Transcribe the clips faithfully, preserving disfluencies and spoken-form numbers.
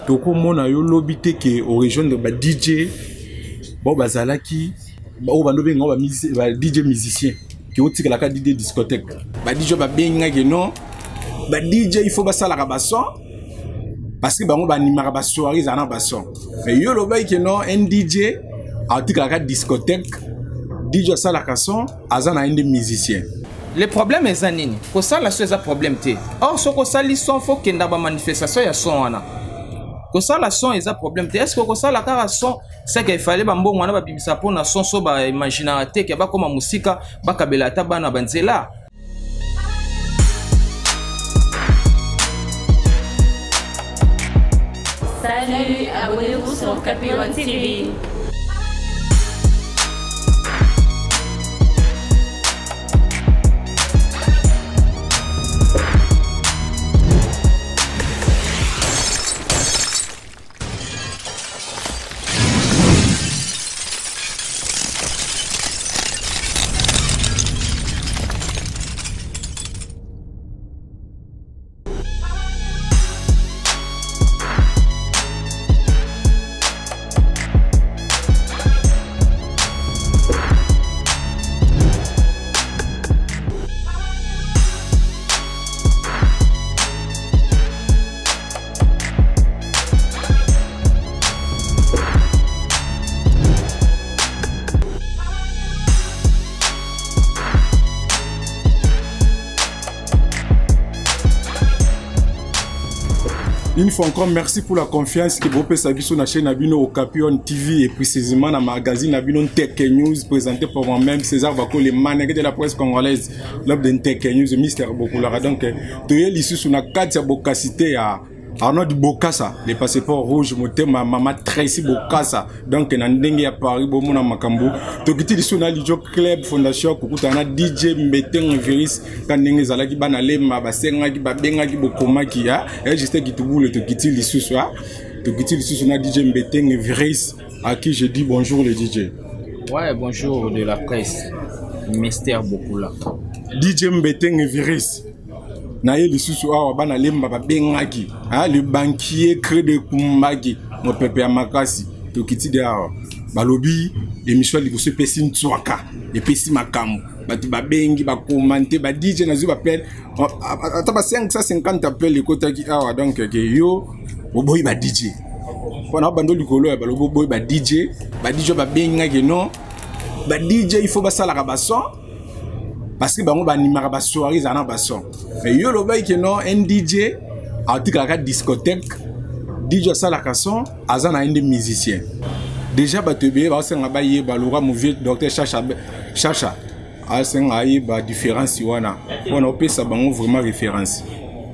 toko mona yo lobby te ke au région de ba D J bon bazalaki ba bando benga ba musicien ba D J musicien qui otika la ka D J discothèque ba D J ba benga ke non ba D J il faut ba sala ka ba son parce que bango ba animaka ba soirée za na ba son mais yo lo bay ke non un D J otika la ka discothèque D J sala ka son azana un des musiciens. Le problème est zanini. Ko ça la chose a problème té. Or ce ko ça li son faut que ndaba manifestation ya son wana. Ko ça la son est un problème té. Est-ce que ko ça la kara son c'est qu'il fallait ba mbongo wana ba bibisa pona son so ba imaginarité ke ba koma musika ba kabela ta bana banzela. Salut, abonnez-vous sur Capion T V. Une fois encore, merci pour la confiance que vous pouvez sur la chaîne Nabino au Capion T V et précisément dans le magazine Nabino Tech News présenté par moi-même, César Bako, le manager de la presse congolaise, l'homme de Tech News, Mister Bokulara. Donc, tu es ici sur la carte de Bokacité à Arnaud du Bokassa, les passeports rouges, ma maman Tracy Bokassa. Donc, Nandenge à Paris, Bomona Makambo. Tu es ici sur la Lijo Club Fondation, Kukutana, D J Mbeteng Virus, Kandenge Zalaki, Banale, Mabasengaki, Babengaki, Bokomaki, et juste qui te boule, tu es ici sur tu es ici sur la D J Mbeteng Virus, à qui je dis bonjour le D J. Ouais, bonjour de la presse, Mister Bokula. D J Mbeteng Virus. Naye lisusu awa bana lemba ba bengaki ah le banquier Crédit Kumbagi mon pépé makasi to kiti de awa balobi émission liboso pesi ntwaka et pesi makambo batu ba bengi ba commenter ba D J nazu ba appel ata ba cinq cent cinquante appel le kota ki awa donc ke yo boboyi ba D J pona bando likolo ya balobo boboyi ba D J ba D J ba bengaki non ba D J il faut ba sala ka ba son parce que bango ba animaka ba soirée za na ba son mais yo lo bay ke non un D J otika la ka discothèque D J sala ka son azana un des musiciens déjà ba tebe ba senga ba ye ba lora mo vieux docteur Chacha Chacha a senga ye ba différence wana on a pesa bango vraiment référence.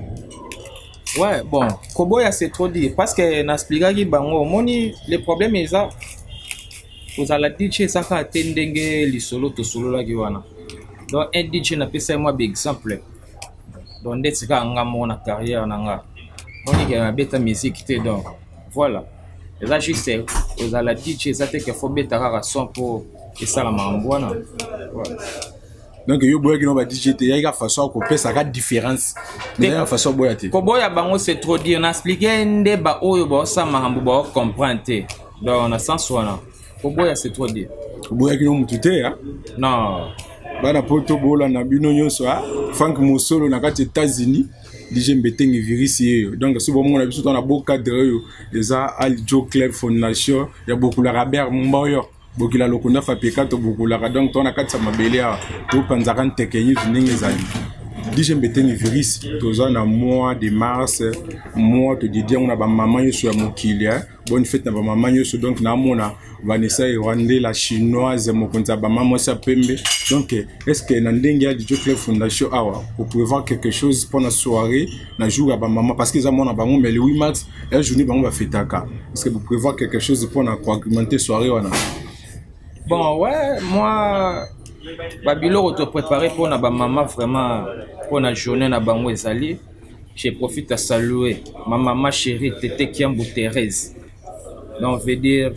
Ouais, bon, Koboya c'est trop dit parce que n'expliquer ki bango moni le problème est ça vous allez dire ça ka tendenge li solo to solo la ki wana. Donc un D J n'a pas ça moi exemple. Donc dès que on a mon carrière nanga. On dit que bêta musique était donc voilà. Et là juste aux à la D J ça te que faut bêta rara son pour et ça la mambwana. Voilà. Donc yo boya qui no ba D J te ya ga façon ko pesa ka différence. Mais la façon boya te. Ko boya bango c'est trop dire na expliquer ndé ba oyo ba ça mambo ba comprendre. Donc on a sens wana. Ko boya c'est trop dire. Ko boya qui no mutute ya. Non. Bana poto bola na bino nyonso a Frank Mosolo na kati États-Unis D J Mbeteng Virus yeyo donc so bon na biso na beau cadre yo eza Aljo Club Fondation ya Bokula Robert Mboyo Bokila Lokonda fa pekato Bokula donc to na kati sa mabele a to panzaka ntekenyi ndenge ezali D J Mbeteng Virus toza na mois de mars mois to dédié on a ba maman yeso ya mokili bonne fête na ba maman yeso donc na mona Vanessa Rwanda la chinoise mokonza ba maman sa pembe donc est-ce que Nandenge ya Dijo Club Fondation awa pour prévoir quelque chose pour la soirée na jour à ba maman parce que ça mona bango mais le huit mars un journée bango va fêtaka est-ce que vous prévoir quelque chose pour na augmenter soirée wana. Bon ouais moi babilo auto préparé pour na ba maman vraiment pour la journée na bango ezali je profite à saluer ma maman chérie Tété Kiambu Thérèse. Donc, veut dire,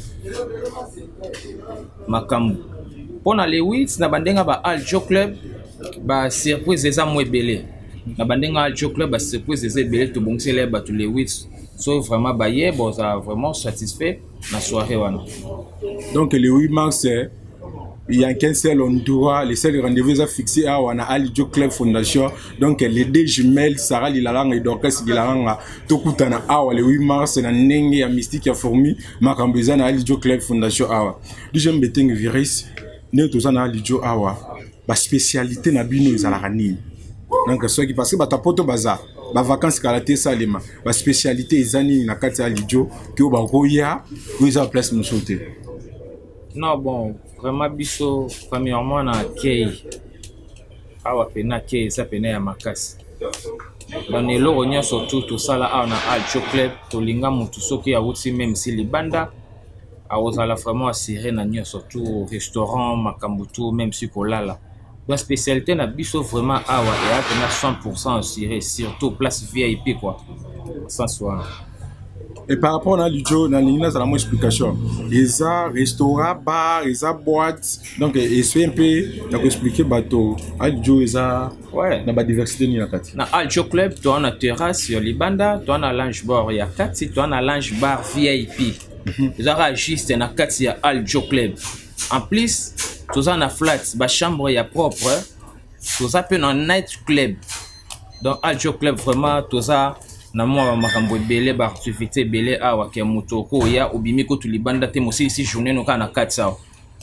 Makambu. Pour les huit, na bandenga ba Aljo Club, ba surprise des amours belé. Na bandenga Aljo Club, ba surprise des belé, tout bon c'est les ba tous les huit. so vraiment baye boza vraiment satisfait na soirée wana. Donc le huit mars, il y a qu'un seul endroit, le seul rendez-vous est fixé à Wana Alijo Club Fondation. Donc les deux jumelles, Sarah Lilarang et Dorcas Lilarang, Tokutana Awa, le huit mars, na Nenge ya Mystique ya Fourmi, Makambuza na Alijo Club Fondation Awa. Déjà Mbeteng virus, ne toza na Alijo Awa, ba spécialité na bino izalarani. Donc ceux qui passent, ba tapoto baza, ba vacances karaté salima, ba spécialité izani na kati Alijo, ki o ba roya, ou isa place musote. Non, bon, vraiment, biso, premièrement, na kei. Awa pena kei, ça pena ya makasi. Dans les lots, on y a surtout tout ça là, on a Alijo Club, to linga mutu soki ya wuti même si les banda, a ozala vraiment assuré na nyo surtout au restaurant, makambutu, même si kolala. La spécialité na biso vraiment awa et a pena cent pour cent assuré, surtout place V I P quoi. Sans soin. Et par rapport à Alijo, dans l'Ignas, à la explication. Ils ont restaurant, bar, ils ont boîte. Donc, et c'est un peu, donc expliquer bateau. Alijo, ils ont. Ouais. Dans la diversité ni la kati. Na Alijo Club, tu as une terrasse sur Libanda, tu as un lounge bar, il y a kati, tu as un lounge bar V I P. Ils ont juste na kati ya Alijo Club. En plus, tu as un flat, ba chambre ya propre. Tu as un night club. Donc Alijo Club vraiment, tu as na moi makambo belé ba activité belé awa ke mutoko ya obimi ko tulibanda te mosi ici journée no kana quatre cents.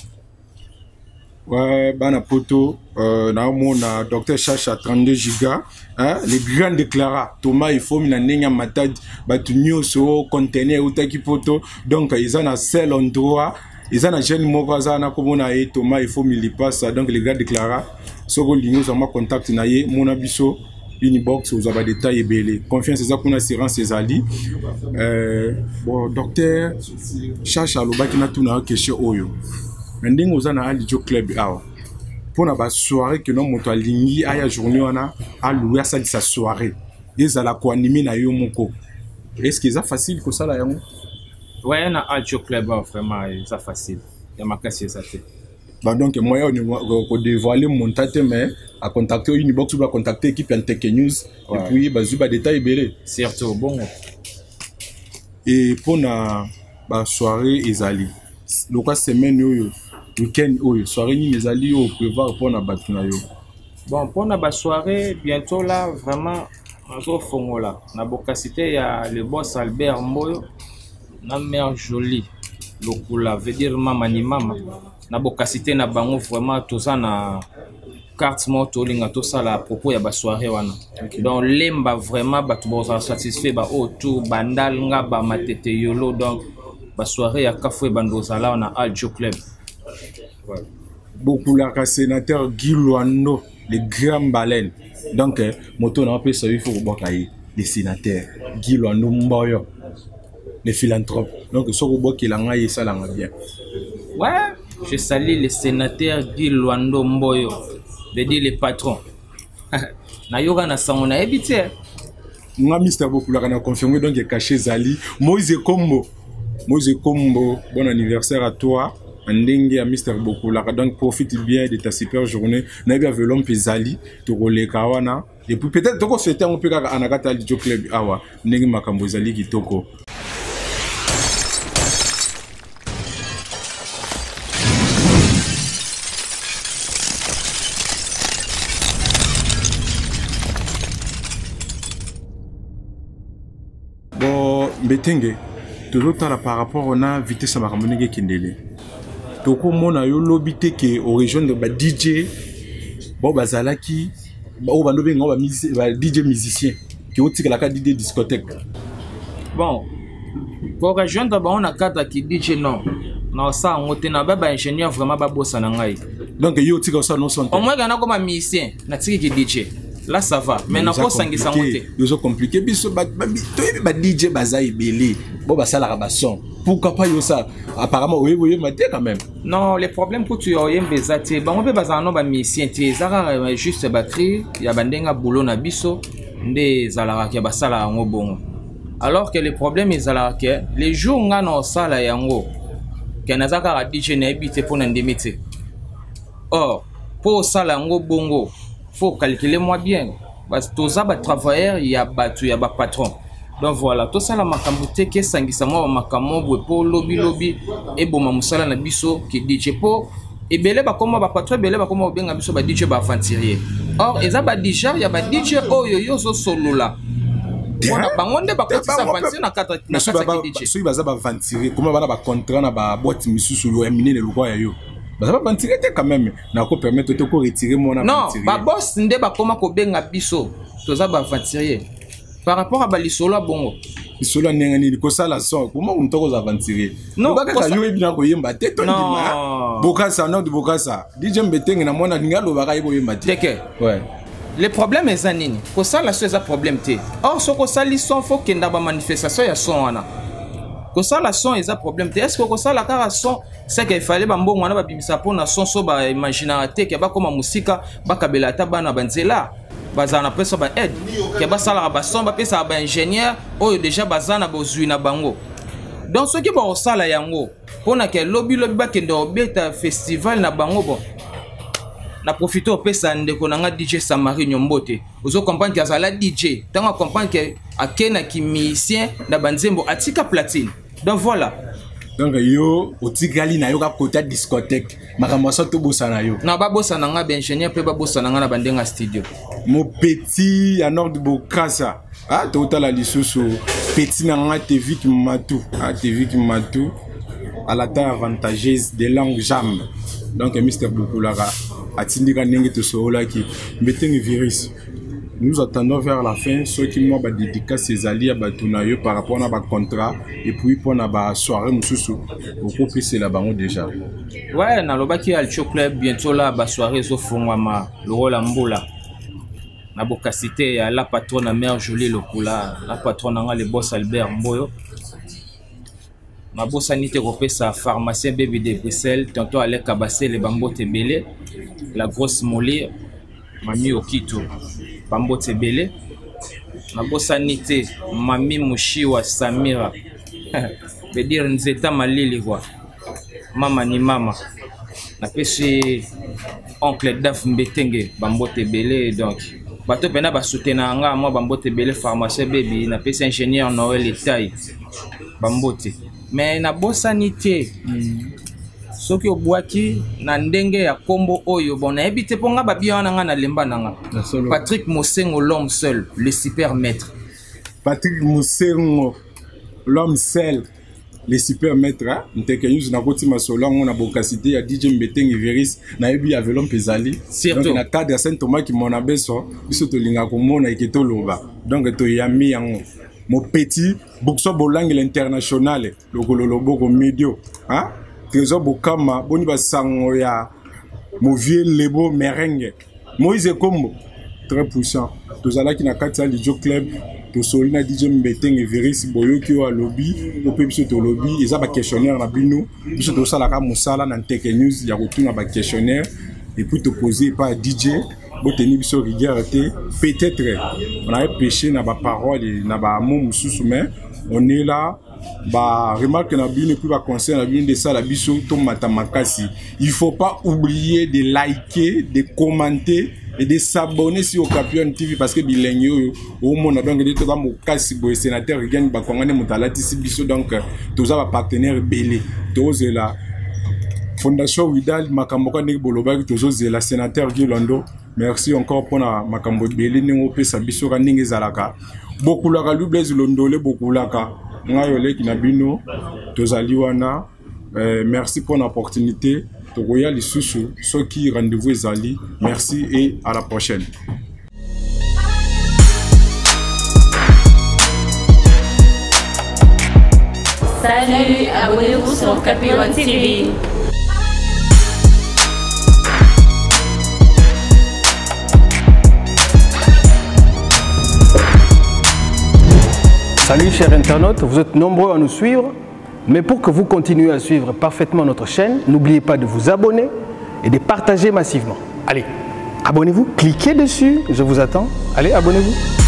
Ouais, bana poto euh na mona docteur Chacha trente-deux gigas hein, les grands déclarats Thomas il faut mina nenya matad batu nyoso conteneur utaki poto donc ils ont un seul endroit ils ont un jeune mokaza na komona e Thomas il faut milipasa donc les grands déclarats soko linyo za ma contact na ye mona biso Unibox aux abats détails et belé. Confiance c'est ça qu'on a assurance ses alliés. Euh, bon, docteur, cherche à l'oba qui n'a tout n'a question oyo. Mending aux ana Alijo Club awa. Pour na soirée que non moto alingi aya journée on a à louer ça sa soirée. Ils ala ko animer na yo moko. Est-ce que ça facile que ça là yango? Ouais, na Alijo Club vraiment ça facile. Ya makasi ça fait. Bah donc moi on dévoiler mon tête mais à contacter Unibox ou à contacter équipe Antec News ouais. Et puis bah zuba détail belé surtout bon et pour na bah soirée ezali le quoi semaine yo week-end yo soirée ni ezali yo prévoir pour na batuna yo bon pour na ba soirée bientôt là vraiment en fongola na bokasité ya le boss Albert Mboyo na mère jolie lokula veut dire mama ni mama na bokasité na bango vraiment tout ça na carte moto linga tout ça là à propos ya ba soirée wana okay. Donc lemba vraiment batu boza satisfait ba auto bandal nga ba matete yolo donc ba soirée ya kafwe bandoza là on a Alijo Club ouais. Beaucoup la sénateur Guy Luando les grands baleines donc eh, moto na pe ça il faut bokaye les sénateurs Guy Luando Mboyo les philanthropes donc so ko bokela nga ça là bien ouais. Je salue le sénateur Guy Luando Mboyo, veut dire les patrons. Na yoga na sango na ebité. Nga Mister Bokula kana confirmé donc est caché Zali. Moïse Kombo. Moïse Kombo, bon anniversaire à toi. Ndenge à Mister Bokula donc profite bien de ta super journée. Na bien velom pe Zali to role kawana. Et puis peut-être toko souhaiter on peut ka anakata Alijo Club awa. Ndenge makambo Zali kitoko. Betenge toujours par rapport on a vitesse à makambo kindele toko mona yo lobité que au région de ba D J bon bazalaki ba bando benga ba D J musicien qui otika la D J discothèque bon pour région de ba on a kata qui D J non non ça on était na ba ingénieur vraiment ba bossa na ngai donc yo otika ça non son au moins gana comme musicien na tiki qui D J. Là ça va, mais n'a pas sangi sangoté. Ils ont compliqué, biso ba ba D J bazaï belé. Bon bah ça la rabasson. Pourquoi pas yo ça? Apparemment oui oui maté quand même. Non, les problèmes que tu as yem bezati, ba on peut bazano ba musicien ti ezara juste batterie, ya bandenga boulot na biso, nde zalaka ke basala ngo bongo. Alors que le problème ezala ke les jours nga na sala yango, ke nazaka ra D J na ebité pour ndemité. Or, pour sala ngo bongo faut calculer moi bien parce que tous les travailleurs il y a battu il y a pas patron Donc voilà, tout ça la makambo te ke sangisa mo makambo bo po lobby lobby et boma musala na biso ki D J po et belé ba koma ba patron belé ba koma benga biso ba D J ba aventurier. Or eza ba D J ya ba D J oyo yo zo solo la. Wana bangonde ba ko sa aventurier na kata na kata D J. So ibaza ba aventurier comment bana ba contrat na ba boîte misusu lo emine le lokwa yo. Ba ba aventurier te quand même na ko permettre te ko retirer mon aventurier. Non, ba boss nde ba koma ko benga biso. Toza ba aventurier. Par rapport à Balisolo bongo. Lisolo nengani ko sala son comment on toko aventurier. Non, ba ka yo ebina ko yemba te to ndima. Bokasa non de Bokasa. D J Mbetenge na mona ngalo ba ka yebo yemba te. Teke. Ouais. Le problème est zanini. Ko sala so eza problème te. Or so ko sali son faut que ndaba manifestation ya son wana. Ko sala son eza problème te. Est-ce que ko sala kara son c'est qu'il fallait ba mbongo wana ba bimisa pona son so ba imaginarité ke ba koma musika ba kabela ta bana banzela. Bazana pesa ba aide ke ba sala ba son ba pesa ba ingénieur oyo déjà bazana bozui na bango. Donc ce qui ba osala yango pona ke lobby lobby ba kende obeta festival na bango bon. Na profiter au pesa ndeko na nga D J Samari Nyombote. Ozo comprendre que azala D J, tant comprendre que akena ki musicien na banzembo atika platine. Donc voilà. Donc yo otigali na yo ka côté discothèque makamoso to bosana yo na ba bosana nga ba ingénieur pe ba bosana nga na bandenga studio mon petit à nord de Bokassa ah to la lisusu petit na nga te vit matou ah te vit matou à la taille avantageuse des langues jam donc Mister Bukulara atindika ndenge to sola ki Mbetenge virus. Nous attendons vers la fin ceux qui m'ont dédicace ces alliés à Batunayo par rapport à notre contrat et puis pour la soirée Moussou au groupe c'est là-bas déjà. Ouais, na loba ki al club bientôt là ba soirée zo fongwama le rôle ambola. Na boka cité ya la patronne mère Jolie Lokula, la patronne nga le boss Albert Mboyo. Ma boss sanité repesa pharmacien baby de Bruxelles, tantôt Alec Kabassé le Bambo Tebele, la grosse Molly, Mami Okito. Bambo Tebele, ma bosanité, Mami Mushiwa Samira, veut dire Nzeta Malili quoi, Mama ni Mama, na pêché oncle Daf Mbetenge, Bambo Tebele donc, bato pena ba soutenir nga moi Bambo Tebele pharmacien baby, na pêché ingénieur Noël Etaï, Bambo Te, mais na bosanité. Soki obwaki na ndenge ya kombo oyo bon na ebite ponga babia wana nga na lemba nanga Patrick Mosengo l'homme seul le super maître Patrick Mosengo l'homme seul le super maître nteke news na koti masolo ngo na bokasité ya D J Mbetenge virus na ebi ya velom pezali donc na cadre ya Saint Thomas ki mona beso biso to linga ko mona iketo loba donc to yami yango mon petit boxo bolang l'international le kololobo ko medio hein Trésor Bokama, boni basango ya Movier Lebo Merengue. Moïse Kombo, très puissant. Tozala ki na kati ya Lijo Club, to solina D J Mbetenge virus boyo ki wa lobby, o pe biso to lobby, eza ba questionnaire na bino, biso to sala ka musala na Teke News ya kotuna ba questionnaire et puis te poser par D J, bo teni biso rigueur te, peut-être on a péché na ba parole na ba mot mususu mais on est là. Bah remarque na bino puis ba conseil na bino de ça la biso to matamakasi. Il faut pas oublier de liker, de commenter et de s'abonner sur Okapion T V parce que bilenyo au monde donc de to ba mokasi boy sénateur gagne ba kongane mutalati si biso donc toza ba partenaire belé toze la Fondation Widal makambo ka nek boloba tozo la sénateur Gilando. Merci encore pour na makambo belé ningo pesa biso ka ningi zalaka. Beaucoup la lu blaise londole beaucoup la ka Ngayole Kinabino, Tozali wana, merci pour l'opportunité. Togoya Lisusu, ceux qui rendez-vous Zali, merci et à la prochaine. Salut, abonnez-vous sur Okapion T V. Salut chers internautes, vous êtes nombreux à nous suivre, mais pour que vous continuiez à suivre parfaitement notre chaîne, n'oubliez pas de vous abonner et de partager massivement. Allez, abonnez-vous, cliquez dessus, je vous attends. Allez, abonnez-vous.